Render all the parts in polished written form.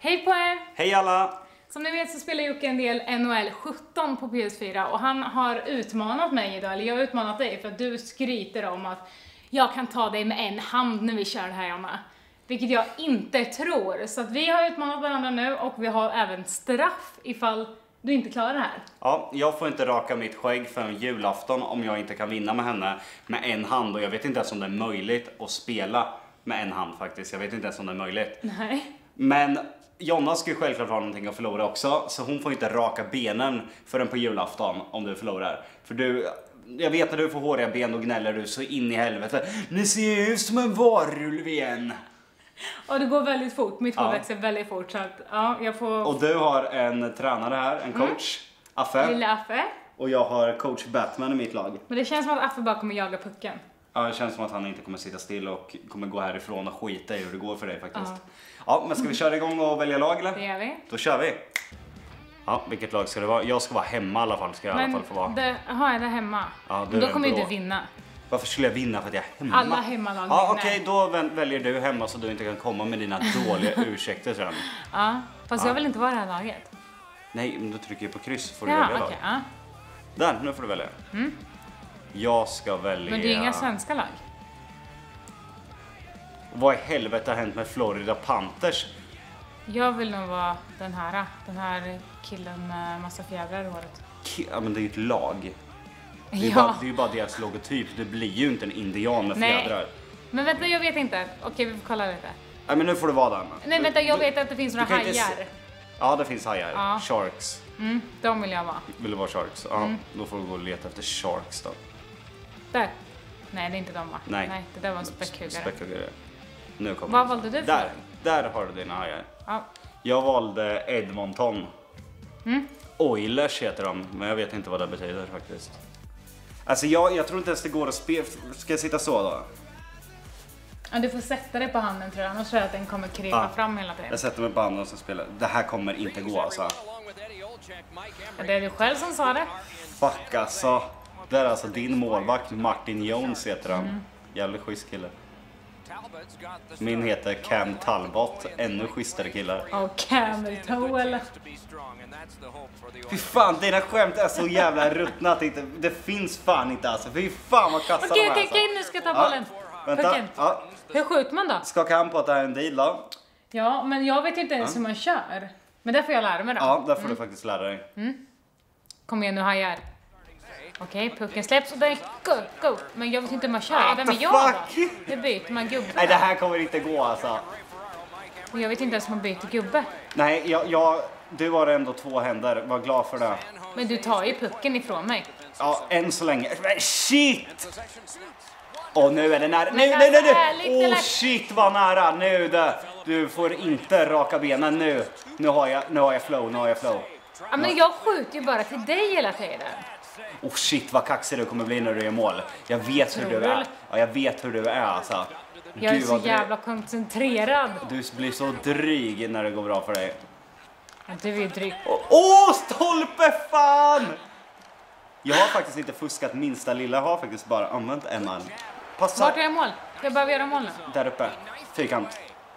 Hej på er! Hej alla! Som ni vet så spelar Jocke en del NHL 17 på PS4 och han har utmanat mig idag, eller jag har utmanat dig för att du skryter om att jag kan ta dig med en hand när vi kör det här, Jonna. Vilket jag inte tror. Så att vi har utmanat varandra nu och vi har även straff ifall du inte klarar det här. Ja, jag får inte raka mitt skägg förrän julafton om jag inte kan vinna med henne med en hand. Och jag vet inte ens om det är möjligt att spela med en hand faktiskt. Jag vet inte ens om det är möjligt. Nej. Men Jonna ska ju självklart ha någonting att förlora också. Så hon får inte raka benen förrän på julafton om du förlorar. För du... Jag vet när du får håriga ben och gnäller du så in i helvete. Ni ser ut som en varulv igen. Och det går väldigt fort. Mitt hår växer väldigt fort. Så att, ja, jag får... Och du har en tränare här, en coach. Affe. Lilla Affe. Och jag har coach Batman i mitt lag. Men det känns som att Affe bara kommer jaga pucken. Ja, det känns som att han inte kommer sitta still och kommer gå härifrån och skita i hur det går för dig faktiskt. Ja, men ska vi köra igång och välja lag eller? Det gör vi. Då kör vi. Ja, vilket lag ska det vara? Jag ska vara hemma i alla fall. Ska jag i alla fall få vara. Jaha, är det hemma? Ja, då kommer ju du vinna. Varför skulle jag vinna för att jag är hemma? Alla hemmalag vinner. Ja, okej, då väljer du hemma så du inte kan komma med dina dåliga ursäkter sen. Ja, fast jag vill inte vara i det här laget. Nej, men då trycker jag på kryss får du välja lag. Ja. Där, nu får du välja. Jag ska välja... Men det är inga svenska lag. Vad i helvete har hänt med Florida Panthers? Jag vill nog vara den här killen med massa fjädrar i håret. Ja, men det är ju ett lag. Det är ju bara deras logotyp. Det blir ju inte en indian med fjädrar. Men vänta, jag vet inte. Okej, vi får kolla lite. Nej, men nu får du vara där. Nej, vänta, jag vet att det finns några hajar. Ja, det finns hajar. Ja. Sharks. De vill jag vara. Vill du vara sharks? Ja, då får du gå och leta efter sharks då. Där. Nej, det är inte de, va? Nej. Det där var en späckhuggare. Späckhuggare. Nu kommer Vad valde du för? Där har du dina hajar. Ja. Jag valde Edmonton. Oilers heter de, men jag vet inte vad det betyder faktiskt. Alltså jag tror inte ens det går att spela. Ska jag sitta så då? Ja, du får sätta dig på handen tror jag, annars tror jag att den kommer krypa fram hela tiden. Jag sätter mig på handen och så spelar. Det här kommer inte gå alltså. Ja, det är du själv som sa det. Fuck alltså. Det är alltså din målvakt Martin Jones heter han. Jävligt schysst kille. Min heter Cam Talbot. Ännu schysstare killar. Och Camel Toe eller? Fy fan, dina skämt är så jävla ruttna att det finns fan inte alltså. Fy fan vad kassa de är alltså. Okej, nu ska jag ta bollen. Vänta. Ja. Hur skjuter man då? Skaka hand på att det här är en deal då. Ja, men jag vet inte ens hur man kör. Men där får jag lära mig då. Ja, där får du faktiskt lära dig. Kom igen nu, hajar. Okej, pucken släpps och den go. Men jag vet inte hur man kör. Vem är jag då? Det byter man gubbe. Nej, det här kommer inte gå alltså. Jag vet inte ens om man byter gubbe. Nej, du har ändå 2 händer. Var glad för det. Men du tar ju pucken ifrån mig. Ja, än så länge. Men shit! Och nu är det nära. Nu. Åh shit vad nära. Nu det. Du får inte raka benen nu. Nu har jag flow. Ja, men jag skjuter ju bara till dig hela tiden. Oh shit vad kaxig du kommer bli när du gör mål. Jag vet hur du är. Ja, jag vet hur du är alltså. Jag är så jävla koncentrerad. Du blir så dryg när det går bra för dig. Ja, du är dryg. Åh, stolpe fan! Jag har faktiskt inte fuskat minsta lilla. Jag har faktiskt bara använt en arm. Passa. Vart är jag mål? Jag behöver göra mål nu. Där uppe. Fyrkant.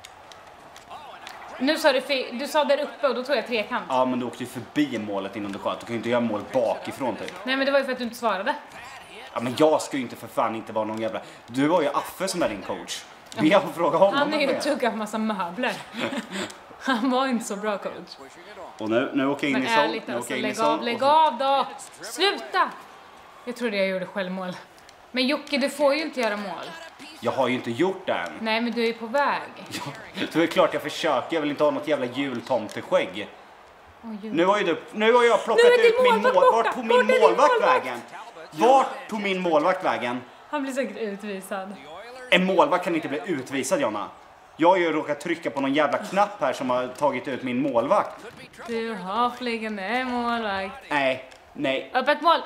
Nu sa du sa där uppe och då tog jag trekant. Ja, men du åkte ju förbi målet innan du sköt. Du kan ju inte göra mål bakifrån typ. Nej, men det var ju för att du inte svarade. Ja, men jag ska ju inte för fan inte vara någon jävla... Du har ju Affe som är din coach. Vi har frågat honom. Han är ju tuggat en massa möbler. Han var inte så bra coach. Och nu åker jag in i men ärligt alltså, lägg av då. Sluta! Jag trodde jag gjorde självmål. Men Jocke, du får ju inte göra mål. Jag har ju inte gjort det än. Nej, men du är ju på väg. Det är klart jag försöker. Jag vill inte ha något jävla jultomteskägg. Nu har jag plockat ut min målvakt. Vart tog min målvakt vägen? Vart tog min målvakt vägen? Han blir säkert utvisad. En målvakt kan inte bli utvisad, Jonna. Jag har ju råkat trycka på någon jävla knapp här som har tagit ut min målvakt. Du har flygande målvakt. Nej. Öppet mål!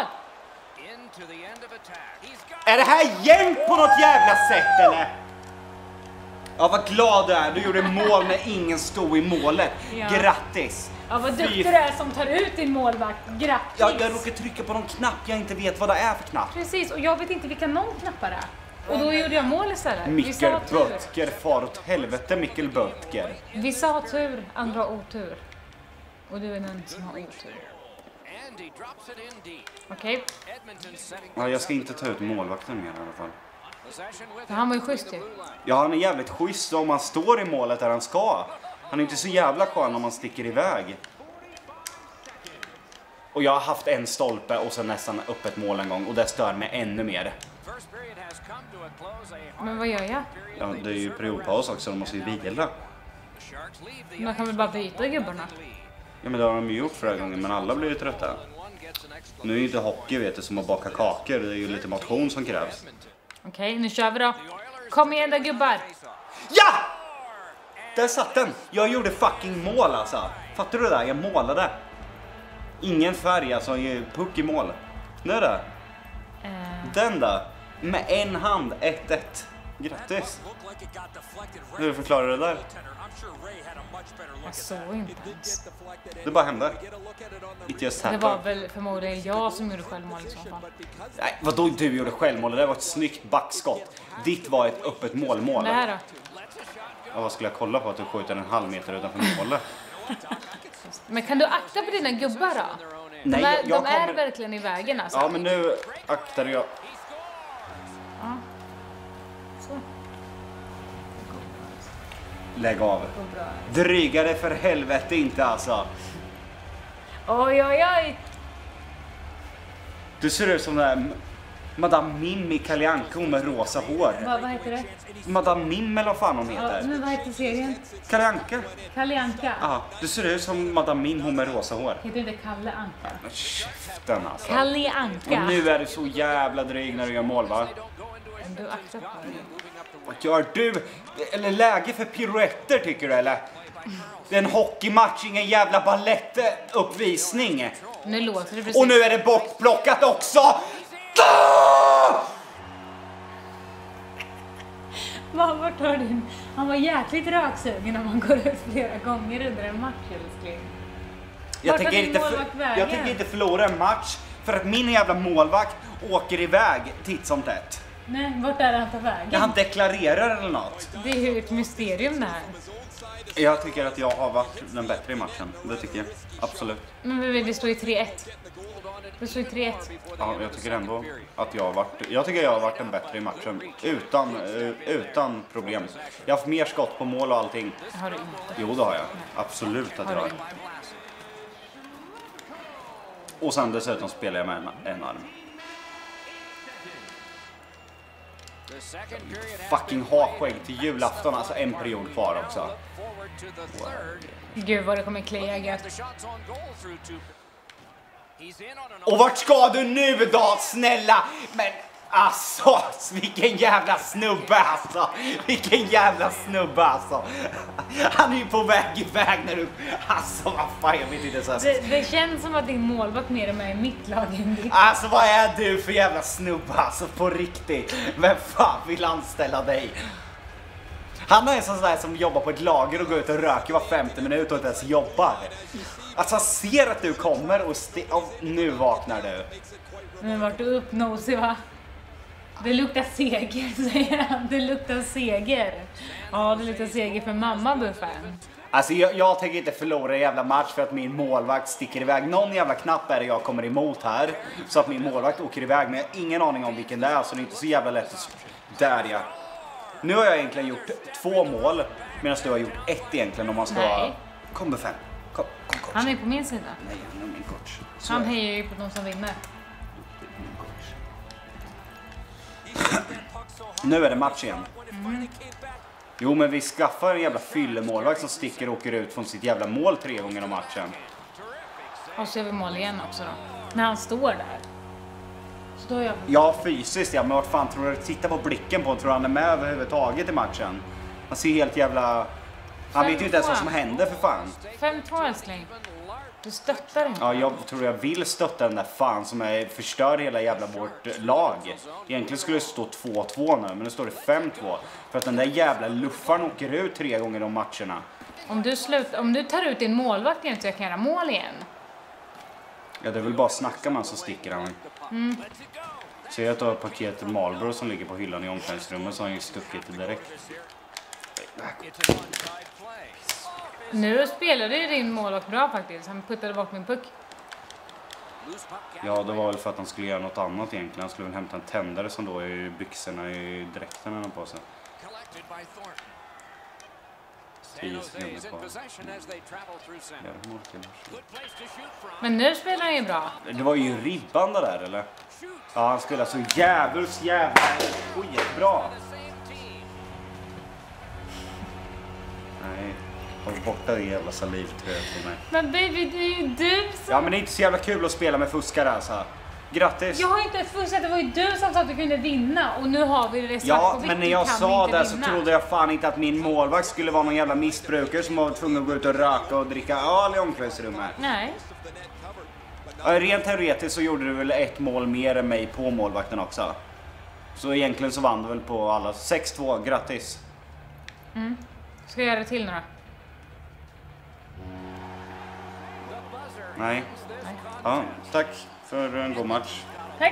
Är det här jämnt på något jävla sätt eller? Ja, vad glad du är. Du gjorde mål när ingen stod i målet. Ja. Grattis. Ja, vad duktig du är som tar ut din målvakt. Grattis. Ja, jag råkar trycka på någon knapp jag inte vet vad det är för knapp. Precis, och jag vet inte vilka någon knappar är. Och då gjorde jag mål istället. Mikkel Böttger, far åt helvete Mikkel Böttger. Vissa har tur, andra har otur. Och du är den som har otur. Okej. Ja, jag ska inte ta ut målvakten mer i alla fall. Han var ju schysst ju. Ja, han är jävligt schysst om han står i målet där han ska. Han är inte så jävla skön om man sticker iväg. Och jag har haft en stolpe och sen nästan upp ett mål en gång. Och det stör mig ännu mer. Men vad gör jag? Ja, det är ju periodpaus också, de måste ju vila. Man kan väl bara byta gubbarna? Ja, men det har de ju gjort förra gången, men alla blir ju trötta. Nu är ju inte hockey, vet du, som att baka kakor. Det är ju lite motion som krävs. Okej, nu kör vi då. Kom igen där gubbar. Ja! Där satt den! Jag gjorde fucking mål alltså. Fattar du det där? Jag målade. Ingen färg alltså, puck i mål. Nu är det. Den där. Med en hand, 1-1. Grattis. Hur förklarar du det där? Jag såg inte ens. Det bara hände. It just Det happened. var väl förmodligen jag som gjorde självmål i så fall. Nej, vadå du gjorde självmål? Det där var ett snyggt backskott. Ditt var ett öppet målmål. Det här då? Ja, vad skulle jag kolla på att du skjuter en halv meter utanför målet? Men kan du akta på dina gubbar då? Nej, de är verkligen i vägen alltså. Ja, men nu aktar jag. Ja. Så. Lägg av. Drygare för helvete inte alltså. Oj, oj, oj. Du ser ut som den där Madame Mim i Kalle Anka med rosa hår. Vad heter det? Madame Mim eller vad fan hon Ja, heter. men vad heter serien? Kalle Anka. Kalle Anka. Ja, du ser ut som Madame Mim, hon med rosa hår. Heter inte Kalle Anka? Men käften alltså. Kalle Anka. Och nu är du så jävla dryg när du gör mål, va? Men du aktar på det. Vad gör du? Eller läge för piruetter tycker du eller? Det är en hockeymatch, ingen jävla ballettuppvisning. Nu låter det precis. Och nu är det bortplockat också! Vart har din? Han var jäkligt röksugen om man går ut flera gånger under en match, älskling. Jag Vart har tänker, din inte målvakt vägen? jag tänker inte förlora en match för att min jävla målvakt åker iväg titt som tätt. Nej, vart är det han tar vägen? Han deklarerar eller något. Det är ju ett mysterium det här. Jag tycker att jag har varit den bättre i matchen. Det tycker jag. Absolut. Men det står ju 3-1. Det står ju 3-1. Ja, jag tycker ändå att jag har varit den bättre i matchen. Utan problem. Jag har haft mer skott på mål och allting. Har du inte? Jo, det har jag. Absolut att Har jag du har. inte? Och sen dessutom spelar jag med en arm. Fucking ha-skägg till julafton, alltså en period kvar också. Gud vad det kommer klia gött. Och vart ska du nu då, snälla? Men alltså, vilken jävla snubbe alltså. Vilken jävla snubbe alltså. Han är ju på väg iväg när du... Alltså vad fan, jag vet inte så här. Det känns som att din målvakt mer är med i mitt lag än ditt. Alltså vad är du för jävla snubbe alltså, på riktigt? Vem fan vill anställa dig? Han är en sån där som jobbar på ett lager och går ut och röker var 50 minut och inte ens jobbar. Alltså han ser att du kommer och nu vaknar du. Men vart du uppnosig va? Det luktar seger, säger han. Det luktar seger. Ja, det luktar seger för mamma, Buffen. Alltså jag tänker inte förlora en jävla match för att min målvakt sticker iväg. Någon jävla knapp är det jag kommer emot här. Så att min målvakt åker iväg, men jag har ingen aning om vilken det är. Så det är inte så jävla lätt att... Där ja. Nu har jag egentligen gjort 2 mål. Medan du har gjort 1 egentligen om man ska... Nej. Kom Buffen. Kom coach. Han är på min sida. Nej, han är min coach. Så Han är det. hejar ju på de som vinner. Nu är det match igen. Jo, men vi skaffar en jävla fyllemålvakt som sticker och åker ut från sitt jävla mål 3 gånger om matchen. Och så gör vi mål igen också då. När han står där. Står jag... Ja, fysiskt ja, men vad fan tror du? Titta på blicken på, tror han är med överhuvudtaget i matchen? Han ser helt jävla... Han vet ju inte ens vad som händer för fan. 5-2 älskling. Du stöttar inte. Ja, jag tror jag vill stötta den där fan som förstör hela jävla vårt lag. Egentligen skulle det stå 2-2 nu, men nu står det 5-2. För att den där jävla luffaren åker ut 3 gånger om matcherna. Om du tar ut din målvakt igen så jag kan göra mål igen. Ja, det är väl bara snacka man så sticker han. Ser att du har ett paket Marlboro som ligger på hyllan i omklädningsrummet, så har han ju stuckit direkt. Nu spelade ju din målvakt bra faktiskt. Han puttade bort min puck. Ja, det var väl för att han skulle göra något annat egentligen. Han skulle väl hämta en tändare som då är i byxorna i dräkten eller på sig. 10 sekunder kvar. Men nu spelar han ju bra. Det var ju ribban där, eller? Ja, han spelar så jävla skitbra. Nej, håll borta det jävla salivtröet på mig. Men baby, det är ju du som... Ja, men det är inte så jävla kul att spela med fuskare alltså. Grattis! Jag har inte fuskat, det var ju du som sa att du kunde vinna. Och nu har vi det svart på vitt. Men när jag sa det så trodde jag fan inte att min målvakt skulle vara någon jävla missbrukare som var tvungen att gå ut och röka och dricka öl i omklädningsrummet. Nej. Ja, rent teoretiskt så gjorde du väl ett mål mer än mig på målvakten också. Så egentligen så vann du väl på alla. 6-2, grattis! Ska jag göra det till nu då? Nej. Ja, tack för en god match. Tack.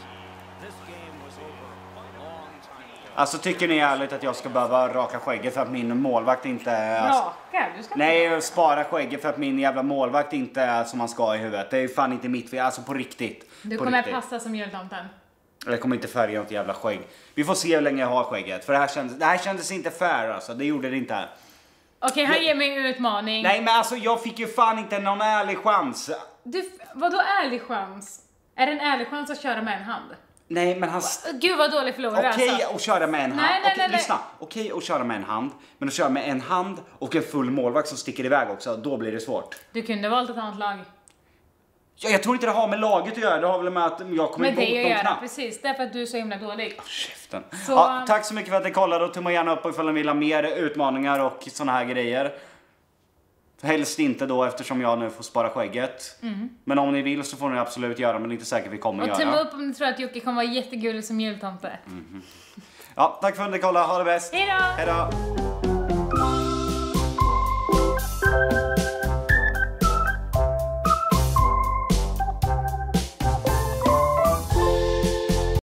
Alltså tycker ni ärligt att jag ska behöva raka skägget för att min målvakt inte är... Raka? Du ska Nej, spara skägget för att min jävla målvakt inte är som man ska i huvudet. Det är ju fan inte mitt fel, alltså på riktigt. Du på kommer riktigt. passa som jultomten. Jag kommer inte färga något jävla skägg. Vi får se hur länge jag har skägget. För det här kändes inte fair alltså, det gjorde det inte. Okej, han ger mig en utmaning. Nej men alltså jag fick ju fan inte någon ärlig chans. Vadå ärlig chans? Är det en ärlig chans att köra med en hand? Nej men han... Gud vad dålig förlorare Okej alltså. att köra med en hand. Nej, Okej, lyssna. Okej att köra med en hand. Men att köra med en hand och en full målvakt som sticker iväg också, då blir det svårt. Du kunde valt ett annat lag. Ja, jag tror inte det har med laget att göra. Det har väl med att jag kommer Men det ihåg jag de gör knappt. precis, därför att du är så himla dålig. Käften. Så- Ja, tack så mycket för att ni kollade och tumma gärna upp ifall ni vill ha mer utmaningar och såna här grejer. Helst inte då eftersom jag nu får spara skägget. Men om ni vill så får ni absolut göra, men det är inte säkert vi kommer Och göra. tumma upp om ni tror att Jocke kommer vara jättegullig som jultomte. Ja, tack för att ni kollade. Ha det bäst. Hejdå! Hejdå!